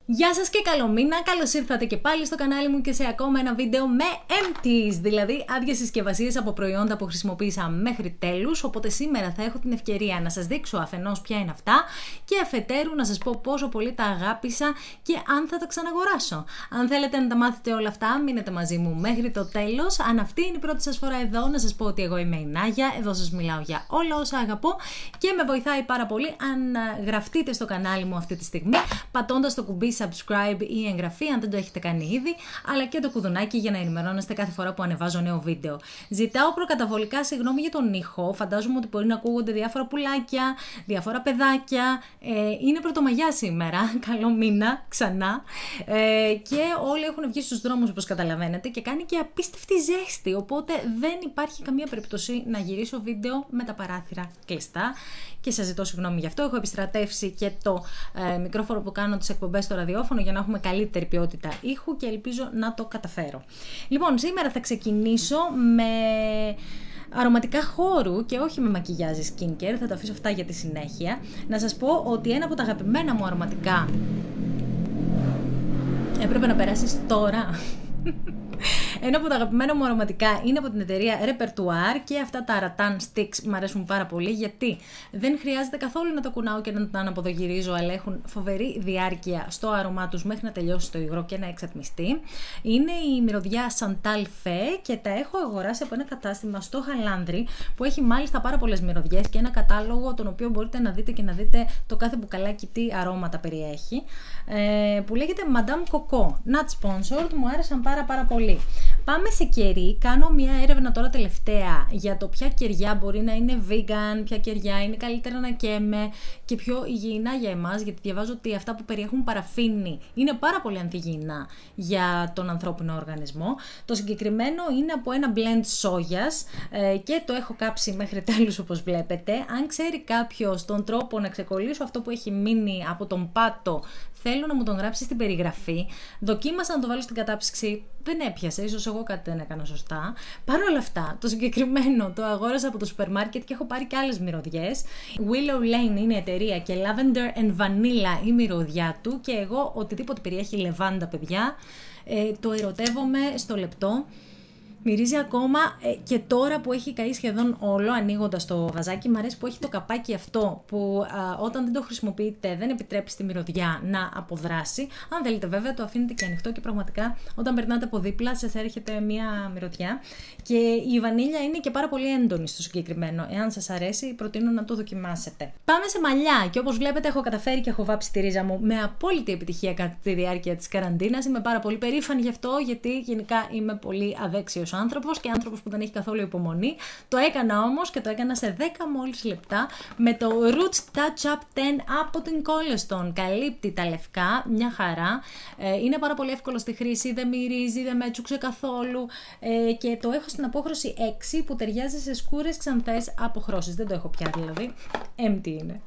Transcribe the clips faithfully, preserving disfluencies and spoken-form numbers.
Γεια σας και καλό μήνα, καλώς ήρθατε και πάλι στο κανάλι μου και σε ακόμα ένα βίντεο με empties, δηλαδή άδειες συσκευασίες από προϊόντα που χρησιμοποίησα μέχρι τέλους. Οπότε σήμερα θα έχω την ευκαιρία να σας δείξω αφενός ποια είναι αυτά και αφετέρου να σας πω πόσο πολύ τα αγάπησα και αν θα τα ξαναγοράσω. Αν θέλετε να τα μάθετε όλα αυτά, μείνετε μαζί μου μέχρι το τέλος. Αν αυτή είναι η πρώτη σας φορά εδώ, να σας πω ότι εγώ είμαι η Νάγια, εδώ σας μιλάω για όλα όσα αγαπώ και με βοηθάει πάρα πολύ αν γραφτείτε στο κανάλι μου αυτή τη στιγμή, πατώντας το κουμπί subscribe ή εγγραφή αν δεν το έχετε κάνει ήδη, αλλά και το κουδουνάκι για να ενημερώνεστε κάθε φορά που ανεβάζω νέο βίντεο. Ζητάω προκαταβολικά συγγνώμη για τον ήχο, φαντάζομαι ότι μπορεί να ακούγονται διάφορα πουλάκια, διάφορα παιδάκια. Ε, είναι Πρωτομαγιά σήμερα, καλό μήνα ξανά. Ε, και όλοι έχουν βγει στους δρόμους όπως καταλαβαίνετε και κάνει και απίστευτη ζέστη, οπότε δεν υπάρχει καμία περίπτωση να γυρίσω βίντεο με τα παράθυρα κλειστά και σας ζητώ συγγνώμη γι' αυτό. Έχω επιστρατεύσει και το ε, μικρόφωνο που κάνω τις εκπομπές στο ραδιόφωνο για να έχουμε καλύτερη ποιότητα ήχου και ελπίζω να το καταφέρω. Λοιπόν, σήμερα θα ξεκινήσω με αρωματικά χώρου και όχι με μακιγιάζ skincare, θα το αφήσω αυτά για τη συνέχεια. Να σας πω ότι ένα από τα αγαπημένα μου αρωματικά έπρεπε να περάσεις τώρα. Ένα από τα αγαπημένα μου αρωματικά είναι από την εταιρεία Repertoire και αυτά τα Rattan Sticks μου αρέσουν πάρα πολύ γιατί δεν χρειάζεται καθόλου να τα κουνάω και να τα αναποδογυρίζω, αλλά έχουν φοβερή διάρκεια στο άρωμά τους μέχρι να τελειώσει το υγρό και να εξατμιστεί. Είναι η μυρωδιά Santal Fe και τα έχω αγοράσει από ένα κατάστημα στο Χαλάνδρι που έχει μάλιστα πάρα πολλές μυρωδιές και ένα κατάλογο τον οποίο μπορείτε να δείτε και να δείτε το κάθε μπουκαλάκι τι αρώματα περιέχει, ε, που λέγεται Madame Coco. Not sponsored, μου άρεσαν πάρα πάρα πολύ. Πάμε σε κερί. Κάνω μια έρευνα τώρα τελευταία για το ποια κεριά μπορεί να είναι vegan, ποια κεριά είναι καλύτερα να καίμε και πιο υγιεινά για εμάς, γιατί διαβάζω ότι αυτά που περιέχουν παραφίνη είναι πάρα πολύ ανθυγιεινά για τον ανθρώπινο οργανισμό. Το συγκεκριμένο είναι από ένα blend σόγιας ε, και το έχω κάψει μέχρι τέλους όπως βλέπετε. Αν ξέρει κάποιος τον τρόπο να ξεκολλήσω αυτό που έχει μείνει από τον πάτο, θέλω να μου τον γράψει στην περιγραφή. Δοκίμασα να το βάλω στην κατάψυξη, δεν έπιασε, ίσως εγώ κάτι δεν έκανα σωστά. Παρ' όλα αυτά, το συγκεκριμένο το αγόρασα από το σούπερ μάρκετ και έχω πάρει και άλλες μυρωδιές. Willow Lane είναι η εταιρεία και Lavender and Vanilla η μυρωδιά του και εγώ οτιδήποτε περιέχει λεβάντα, παιδιά, ε, το ερωτεύομαι στο λεπτό. Μυρίζει ακόμα ε, και τώρα που έχει καεί σχεδόν όλο, ανοίγοντας το βαζάκι, μου αρέσει που έχει το καπάκι αυτό που α, όταν δεν το χρησιμοποιείτε δεν επιτρέπει στη μυρωδιά να αποδράσει. Αν θέλετε βέβαια το αφήνετε και ανοιχτό και πραγματικά όταν περνάτε από δίπλα σας έρχεται μια μυρωδιά. Και η βανίλια είναι και πάρα πολύ έντονη στο συγκεκριμένο. Εάν σας αρέσει, προτείνω να το δοκιμάσετε. Πάμε σε μαλλιά και όπως βλέπετε έχω καταφέρει και έχω βάψει τη ρίζα μου με απόλυτη επιτυχία κατά τη διάρκεια της καραντίνας. Είμαι πάρα πολύ περήφανη γι' αυτό, γιατί γενικά είμαι πολύ αδέξιος άνθρωπος και άνθρωπος που δεν έχει καθόλου υπομονή. Το έκανα όμως και το έκανα σε δέκα μόλις λεπτά με το Roots Touch Up δέκα από την Colestone. Καλύπτει τα λευκά, μια χαρά. Ε, είναι πάρα πολύ εύκολο στη χρήση, δεν μυρίζει, δεν με έτσουξε καθόλου ε, και το έχω στην απόχρωση έξι που ταιριάζει σε σκούρες ξανθές αποχρώσεις. Δεν το έχω πια δηλαδή, empty είναι.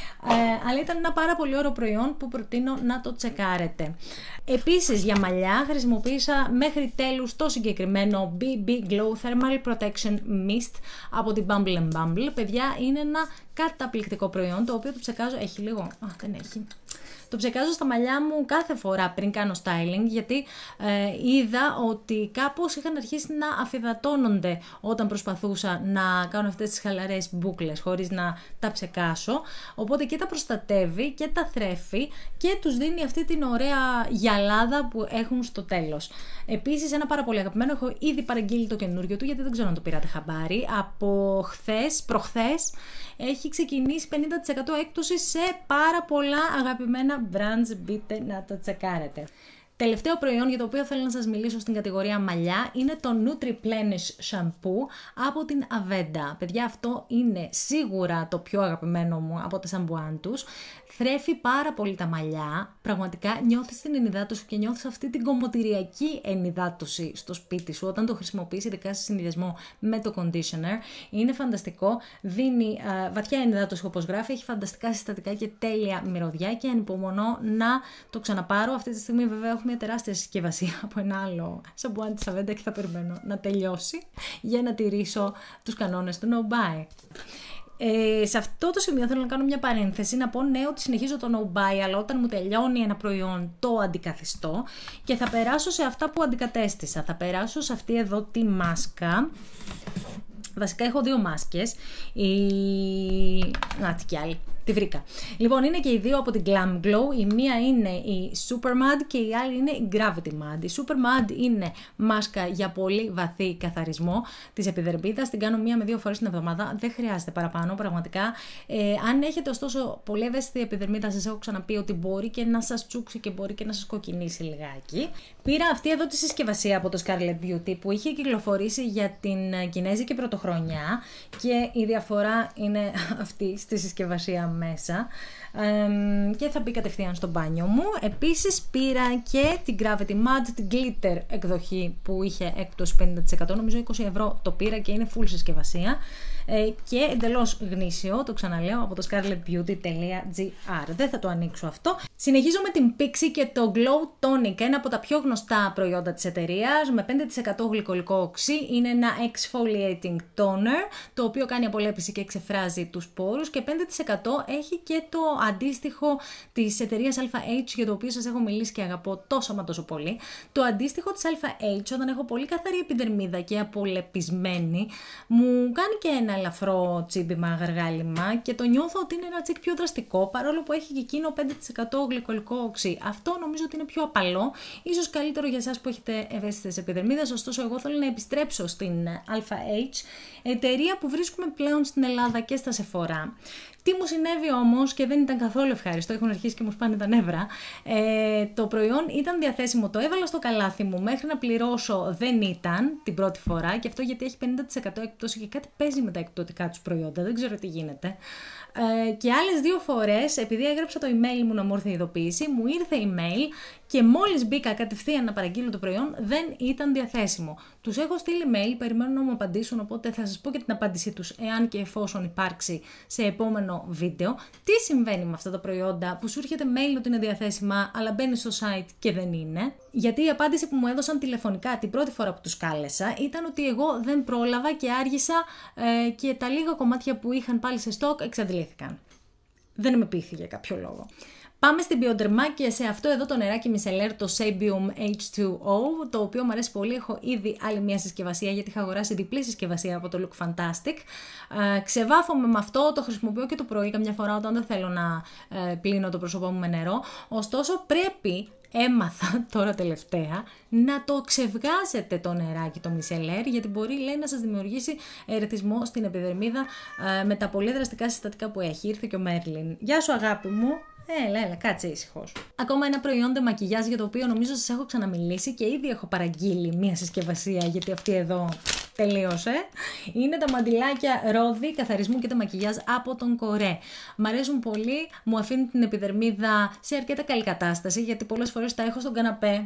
Ε, αλλά ήταν ένα πάρα πολύ ωραίο προϊόν που προτείνω να το τσεκάρετε. Επίσης για μαλλιά χρησιμοποίησα μέχρι τέλους το συγκεκριμένο μπι μπι Glow Thermal Protection Mist από την Bumble and Bumble. Παιδιά, είναι ένα καταπληκτικό προϊόν το οποίο το ψεκάζω, έχει λίγο, α, δεν έχει. Το ψεκάζω στα μαλλιά μου κάθε φορά πριν κάνω styling, γιατί ε, είδα ότι κάπως είχαν αρχίσει να αφυδατώνονται όταν προσπαθούσα να κάνω αυτές τις χαλαρές μπούκλες χωρίς να τα ψεκάσω. Οπότε και τα προστατεύει και τα θρέφει και τους δίνει αυτή την ωραία γυαλάδα που έχουν στο τέλος. Επίσης ένα πάρα πολύ αγαπημένο, έχω ήδη παραγγείλει το καινούριο του γιατί δεν ξέρω αν το πήρατε χαμπάρι. Από χθες, προχθές έχει ξεκινήσει πενήντα τοις εκατό έκπτωση σε πάρα πολλά αγαπημένα brands, μπείτε να το τσεκάρετε. Τελευταίο προϊόν για το οποίο θέλω να σας μιλήσω στην κατηγορία μαλλιά είναι το Nutri-Plenish Shampoo από την Aveda. Παιδιά, αυτό είναι σίγουρα το πιο αγαπημένο μου από τα σαμπουάν τους. Θρέφει πάρα πολύ τα μαλλιά, πραγματικά νιώθεις την ενυδάτωση και νιώθεις αυτή την κομμωτηριακή ενυδάτωση στο σπίτι σου όταν το χρησιμοποιείς, ειδικά σε συνδυασμό με το conditioner. Είναι φανταστικό, δίνει α, βαθιά ενυδάτωση όπως γράφει, έχει φανταστικά συστατικά και τέλεια μυρωδιά και ανυπομονώ να το ξαναπάρω. Αυτή τη στιγμή βέβαια έχω μια τεράστια συσκευασία από ένα άλλο σαμπουάν της Aveda και θα περιμένω να τελειώσει για να τηρήσω τους κανόνες του no buy. Ε, σε αυτό το σημείο θέλω να κάνω μια παρένθεση, να πω ναι ότι συνεχίζω το no buy, αλλά όταν μου τελειώνει ένα προϊόν το αντικαθιστώ και θα περάσω σε αυτά που αντικατέστησα. Θα περάσω σε αυτή εδώ τη μάσκα. Βασικά έχω δύο μάσκες. Η... Να, τι κι άλλη. Τη βρήκα. Λοιπόν, είναι και οι δύο από την Glam Glow. Η μία είναι η Super Mud και η άλλη είναι η Gravity Mud. Η Super Mud είναι μάσκα για πολύ βαθύ καθαρισμό της επιδερμίδας. Την κάνω μία με δύο φορές την εβδομάδα. Δεν χρειάζεται παραπάνω, πραγματικά. Ε, αν έχετε ωστόσο πολύ ευαίσθητη επιδερμίδα, σας έχω ξαναπεί ότι μπορεί και να σας τσούξει και μπορεί και να σας κοκκινήσει λιγάκι. Πήρα αυτή εδώ τη συσκευασία από το Scarlet Beauty που είχε κυκλοφορήσει για την Κινέζικη Πρωτοχρονιά και η διαφορά είναι αυτή στη συσκευασία μέσα ε, και θα μπει κατευθείαν στο μπάνιο μου. Επίσης πήρα και την Gravity Mud, την Glitter εκδοχή που είχε έκπτωση πενήντα τοις εκατό, νομίζω είκοσι ευρώ το πήρα και είναι full συσκευασία ε, και εντελώς γνήσιο, το ξαναλέω, από το scarletbeauty.gr. Δεν θα το ανοίξω αυτό. Συνεχίζω με την Pixi και το Glow Tonic, ένα από τα πιο γνωστά προϊόντα της εταιρείας, με πέντε τοις εκατό γλυκολικό οξύ. Είναι ένα exfoliating toner, το οποίο κάνει απολέπιση και εξεφράζει τους πόρους, και πέντε τοις εκατό έχει και το αντίστοιχο της εταιρείας έιτς έιτς, για το οποίο σας έχω μιλήσει και αγαπώ τόσο μα τόσο πολύ. Το αντίστοιχο της έιτς έιτς, όταν έχω πολύ καθαρή επιδερμίδα και απολεπισμένη, μου κάνει και ένα ελαφρό τσίμπημα, γαργάλιμα, και το νιώθω ότι είναι ένα τσικ πιο δραστικό, παρόλο που έχει και εκείνο πέντε τοις εκατό γλυκολικό οξύ. Αυτό νομίζω ότι είναι πιο απαλό, ίσως καλύτερο για εσάς που έχετε ευαίσθητες επιδερμίδες. Ωστόσο, εγώ θέλω να επιστρέψω στην έιτς έιτς, εταιρεία που βρίσκουμε πλέον στην Ελλάδα και στα Sephora. Τι μου συνέβη όμως και δεν ήταν καθόλου ευχάριστο, έχουν αρχίσει και μου σπάνε τα νεύρα. Ε, το προϊόν ήταν διαθέσιμο, το έβαλα στο καλάθι μου, μέχρι να πληρώσω δεν ήταν την πρώτη φορά, και αυτό γιατί έχει πενήντα τοις εκατό έκπτωση και κάτι παίζει με τα εκπτωτικά τους προϊόντα, δεν ξέρω τι γίνεται. Ε, και άλλες δύο φορές, επειδή έγραψα το email μου να μου έρθει η ειδοποίηση, μου ήρθε email και μόλις μπήκα κατευθείαν να παραγγείλω το προϊόν δεν ήταν διαθέσιμο. Τους έχω στείλει mail, περιμένουν να μου απαντήσουν, οπότε θα σας πω και την απάντησή τους εάν και εφόσον υπάρξει σε επόμενο βίντεο. Τι συμβαίνει με αυτά τα προϊόντα που σου έρχεται mail ότι είναι διαθέσιμα, αλλά μπαίνει στο site και δεν είναι? Γιατί η απάντηση που μου έδωσαν τηλεφωνικά την πρώτη φορά που τους κάλεσα ήταν ότι εγώ δεν πρόλαβα και άργησα ε, και τα λίγα κομμάτια που είχαν πάλι σε stock εξαντλήθηκαν. Δεν με πείθει για κάποιο λόγο. Πάμε στην Bioderma και σε αυτό εδώ το νεράκι μισελέρ, το Sebium έιτς τού ο, το οποίο μου αρέσει πολύ. Έχω ήδη άλλη μια συσκευασία, γιατί είχα αγοράσει διπλή συσκευασία από το Look Fantastic. Ε, ξεβάφομαι με αυτό, το χρησιμοποιώ και το πρωί καμιά φορά όταν δεν θέλω να ε, πλύνω το πρόσωπό μου με νερό. Ωστόσο πρέπει, έμαθα τώρα τελευταία, να το ξεβγάζετε το νεράκι το μισελέρ, γιατί μπορεί, λέει, να σας δημιουργήσει ερεθισμό στην επιδερμίδα ε, με τα πολύ δραστικά συστατικά που έχει. Ήρθε και ο Μέρλιν. Γεια σου αγάπη μου. Έλα, έλα, κάτσε ήσυχος. Ακόμα ένα προϊόν de μακιγιάζ για το οποίο νομίζω σας έχω ξαναμιλήσει και ήδη έχω παραγγείλει μία συσκευασία, γιατί αυτή εδώ τελείωσε. Είναι τα μαντιλάκια ρόδι καθαρισμού και de μακιγιάζ από τον Κορέ. Μ' αρέσουν πολύ, μου αφήνουν την επιδερμίδα σε αρκετά καλή κατάσταση, γιατί πολλές φορές τα έχω στον καναπέ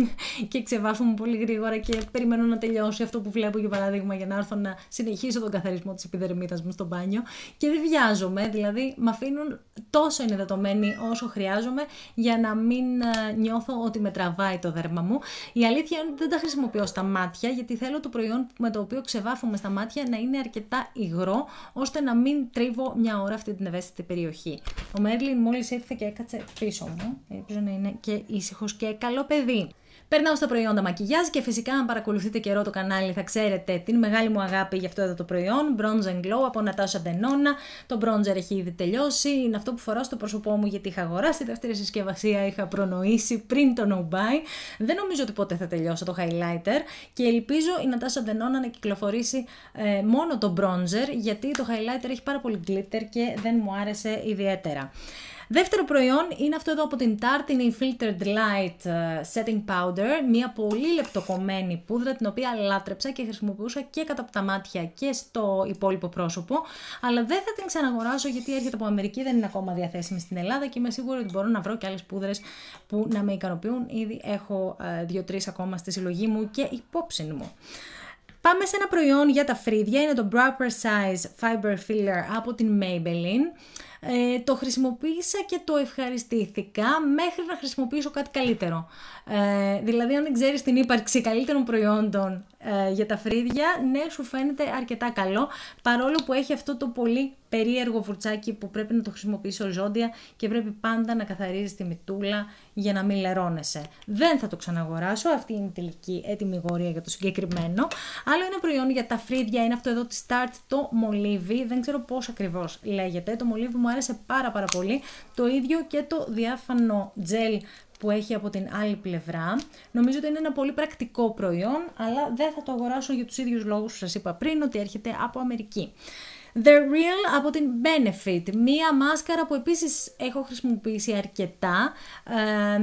και ξεβάφομαι πολύ γρήγορα και περιμένω να τελειώσει αυτό που βλέπω, για παράδειγμα, για να έρθω να συνεχίσω τον καθαρισμό της επιδερμίδας μου στο μπάνιο, και δεν βιάζομαι, δηλαδή με αφήνουν τόσο ενυδατωμένη όσο χρειάζομαι για να μην νιώθω ότι με τραβάει το δέρμα μου. Η αλήθεια είναι ότι δεν τα χρησιμοποιώ στα μάτια, γιατί θέλω το προϊόν με το οποίο ξεβάφομαι στα μάτια να είναι αρκετά υγρό, ώστε να μην τρίβω μια ώρα αυτή την ευαίσθητη περιοχή. Ο Μέρλιν μόλις ήρθε και έκατσε πίσω μου, ελπίζω να είναι και ήσυχος και καλό παιδί. Περνάω στα προϊόντα μακιγιάζ και φυσικά, αν παρακολουθείτε καιρό το κανάλι, θα ξέρετε την μεγάλη μου αγάπη για αυτό εδώ το προϊόν, Bronze and Glow από Natasha Denona. Το bronzer έχει ήδη τελειώσει, είναι αυτό που φοράω στο πρόσωπό μου, γιατί είχα αγοράσει τη δεύτερη συσκευασία, είχα προνοήσει πριν το no buy. Δεν νομίζω ότι ποτέ θα τελειώσω το highlighter και ελπίζω η Natasha Denona να κυκλοφορήσει ε, μόνο το bronzer, γιατί το highlighter έχει πάρα πολύ glitter και δεν μου άρεσε ιδιαίτερα. Δεύτερο προϊόν είναι αυτό εδώ από την Tarte, είναι η Filtered Light Setting Powder, μια πολύ λεπτοκομμένη πούδρα, την οποία λάτρεψα και χρησιμοποιούσα και κατά από τα μάτια και στο υπόλοιπο πρόσωπο, αλλά δεν θα την ξαναγοράσω γιατί έρχεται από Αμερική, δεν είναι ακόμα διαθέσιμη στην Ελλάδα και είμαι σίγουρη ότι μπορώ να βρω και άλλες πούδρες που να με ικανοποιούν. Ήδη έχω δύο-τρεις ακόμα στη συλλογή μου και υπόψη μου. Πάμε σε ένα προϊόν για τα φρύδια, είναι το Brow Precise Fiber Filler από την Maybelline. Ε, το χρησιμοποίησα και το ευχαριστήθηκα μέχρι να χρησιμοποιήσω κάτι καλύτερο. Ε, δηλαδή, αν δεν ξέρεις την ύπαρξη καλύτερων προϊόντων ε, για τα φρύδια, ναι, σου φαίνεται αρκετά καλό, παρόλο που έχει αυτό το πολύ περίεργο φουρτσάκι που πρέπει να το χρησιμοποιήσει οριζόντια και πρέπει πάντα να καθαρίζεις τη μυτούλα για να μην λερώνεσαι. Δεν θα το ξαναγοράσω, αυτή είναι η τελική έτοιμη γορία για το συγκεκριμένο. Άλλο ένα προϊόν για τα φρύδια είναι αυτό εδώ τη Start, το μολύβι. Δεν ξέρω πώς ακριβώς λέγεται. Το μολύβι μου άρεσε πάρα πάρα πολύ. Το ίδιο και το διάφανο gel που έχει από την άλλη πλευρά. Νομίζω ότι είναι ένα πολύ πρακτικό προϊόν, αλλά δεν θα το αγοράσω για τους ίδιους λόγους που σας είπα πριν, ότι έρχεται από Αμερική. The Real από την Benefit, μία μάσκαρα που επίσης έχω χρησιμοποιήσει αρκετά. Ε,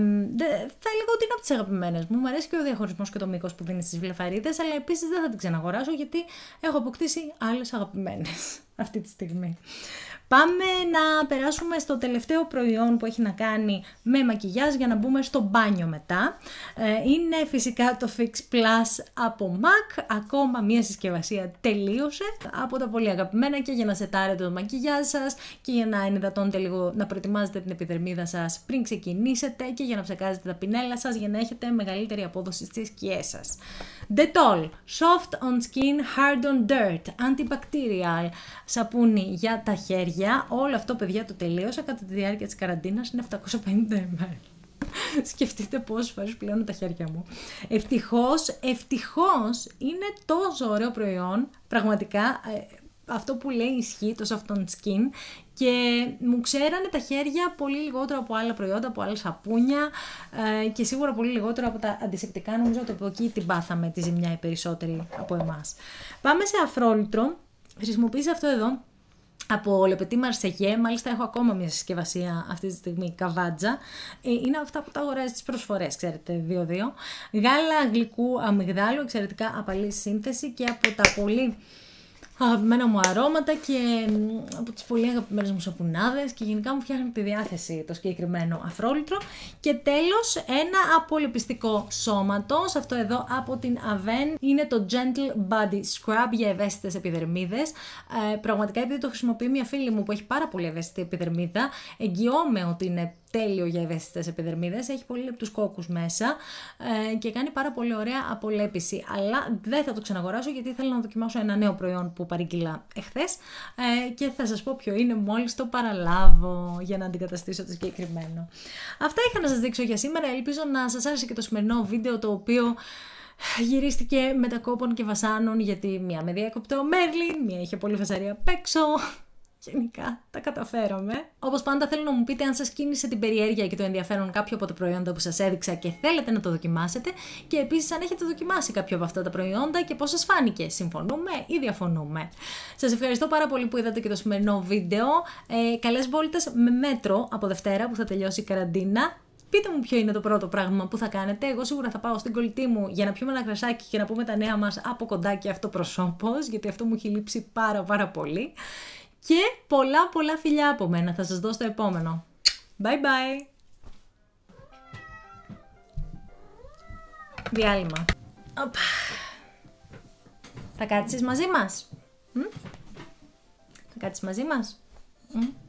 θα έλεγα ότι είναι από τις αγαπημένες μου. Μου αρέσει και ο διαχωρισμός και το μήκος που δίνει στις βλεφαρίδες, αλλά επίσης δεν θα την ξαναγοράσω γιατί έχω αποκτήσει άλλες αγαπημένες αυτή τη στιγμή. Πάμε να περάσουμε στο τελευταίο προϊόν που έχει να κάνει με μακιγιάζ για να μπούμε στο μπάνιο μετά. Είναι φυσικά το Fix Plus από MAC, ακόμα μία συσκευασία τελείωσε, από τα πολύ αγαπημένα και για να σετάρετε το μακιγιάζ σας και για να ενυδατώνετε λίγο, να προετοιμάζετε την επιδερμίδα σας πριν ξεκινήσετε και για να ψεκάζετε τα πινέλα σας για να έχετε μεγαλύτερη απόδοση στις σκιές σας. Dettol, Soft on Skin, Hard on Dirt, Antibacterial, σαπούνι για τα χέρια. Όλο αυτό, παιδιά, το τελείωσα κατά τη διάρκεια της καραντίνας, είναι επτακόσια πενήντα μιλιλίτρα. Σκεφτείτε πόσες φορές πλένω τα χέρια μου. Ευτυχώς, ευτυχώς είναι τόσο ωραίο προϊόν, πραγματικά ε, αυτό που λέει ισχύει, το Soft on Skin, και μου ξέρανε τα χέρια πολύ λιγότερο από άλλα προϊόντα, από άλλα σαπούνια ε, και σίγουρα πολύ λιγότερο από τα αντισεπτικά. Νομίζω ότι από εκεί την πάθαμε τη ζημιά οι περισσότεροι από εμάς. Πάμε σε αφρόλυτρο. Χρησιμοποίησα αυτό εδώ από Le Petit Marseillais, μάλιστα έχω ακόμα μια συσκευασία αυτή τη στιγμή, καβάτζα. Ε, είναι αυτά που τα αγοράζει στις προσφορές, ξέρετε, δύο δύο. Γάλα γλυκού αμυγδάλου, εξαιρετικά απαλή σύνθεση και από τα πολύ αγαπημένα μου αρώματα και από τις πολύ αγαπημένες μου σαπουνάδες και γενικά μου φτιάχνει τη διάθεση το συγκεκριμένο αφρόλυτρο. Και τέλος, ένα απολεπιστικό σώματος, αυτό εδώ από την Avène, είναι το Gentle Body Scrub για ευαίσθητες επιδερμίδες. Ε, πραγματικά, επειδή το χρησιμοποιεί μια φίλη μου που έχει πάρα πολύ ευαίσθητη επιδερμίδα, εγγυώμαι ότι είναι τέλειο για ευαίσθητες επιδερμίδες, έχει πολύ λεπτούς κόκκους μέσα ε, και κάνει πάρα πολύ ωραία απολέπιση, αλλά δεν θα το ξαναγοράσω γιατί ήθελα να δοκιμάσω ένα νέο προϊόν που παρήγγειλα εχθές ε, και θα σας πω ποιο είναι μόλις το παραλάβω για να αντικαταστήσω το συγκεκριμένο. Αυτά είχα να σας δείξω για σήμερα, ελπίζω να σας άρεσε και το σημερινό βίντεο, το οποίο γυρίστηκε μετακόπων και βασάνων, γιατί μία με διέκοπτε ο Μέρλιν, μία είχε πολύ φασαρία απ' έξω. Γενικά τα καταφέραμε. Όπως πάντα, θέλω να μου πείτε αν σας κίνησε την περιέργεια και το ενδιαφέρον κάποιο από τα προϊόντα που σας έδειξα και θέλετε να το δοκιμάσετε, και επίσης αν έχετε δοκιμάσει κάποιο από αυτά τα προϊόντα και πώς σας φάνηκε. Συμφωνούμε ή διαφωνούμε. Σας ευχαριστώ πάρα πολύ που είδατε και το σημερινό βίντεο. Ε, καλές βόλτες με μέτρο από Δευτέρα που θα τελειώσει η καραντίνα. Πείτε μου ποιο είναι το πρώτο πράγμα που θα κάνετε. Εγώ σίγουρα θα πάω στην κολλητή μου για να πιούμε ένα κρασάκι και να πούμε τα νέα μας από κοντά και αυτοπροσώπως, γιατί αυτό μου έχει λείψει πάρα πάρα πολύ. Και πολλά πολλά φιλιά από μένα. Θα σας δω στο επόμενο. Bye bye. Διάλειμμα. Οπα. Θα κάτσεις μαζί μας? Μ? Θα κάτσεις μαζί μας? Μ?